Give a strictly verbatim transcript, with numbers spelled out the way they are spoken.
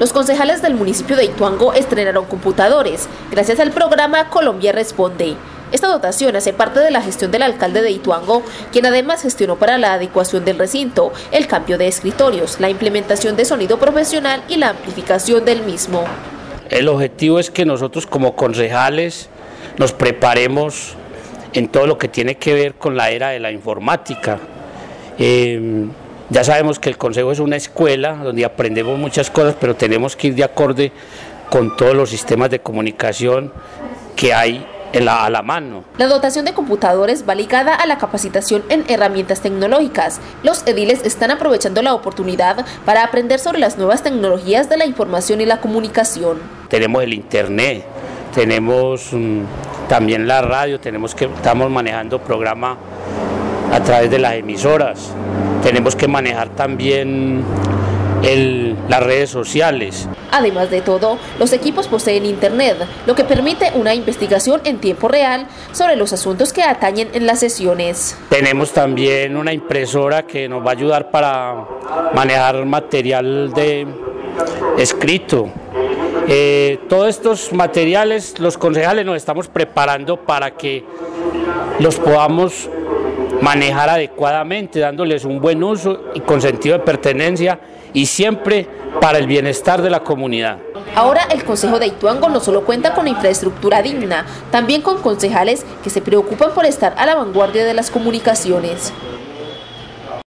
Los concejales del municipio de Ituango estrenaron computadores gracias al programa Colombia Responde. Esta dotación hace parte de la gestión del alcalde de Ituango, quien además gestionó para la adecuación del recinto, el cambio de escritorios, la implementación de sonido profesional y la amplificación del mismo. El objetivo es que nosotros como concejales nos preparemos en todo lo que tiene que ver con la era de la informática. Eh, ya sabemos que el Consejo es una escuela donde aprendemos muchas cosas, pero tenemos que ir de acorde con todos los sistemas de comunicación que hay en la, a la mano. La dotación de computadores va ligada a la capacitación en herramientas tecnológicas. Los ediles están aprovechando la oportunidad para aprender sobre las nuevas tecnologías de la información y la comunicación. Tenemos el internet, tenemos um, también la radio, tenemos que, estamos manejando programa a través de las emisoras, tenemos que manejar también el, las redes sociales. Además de todo, los equipos poseen internet, lo que permite una investigación en tiempo real sobre los asuntos que atañen en las sesiones. Tenemos también una impresora que nos va a ayudar para manejar material de escrito. Eh, todos estos materiales, los concejales nos estamos preparando para que los podamos manejar adecuadamente, dándoles un buen uso y con sentido de pertenencia y siempre para el bienestar de la comunidad. Ahora el Consejo de Ituango no solo cuenta con infraestructura digna, también con concejales que se preocupan por estar a la vanguardia de las comunicaciones.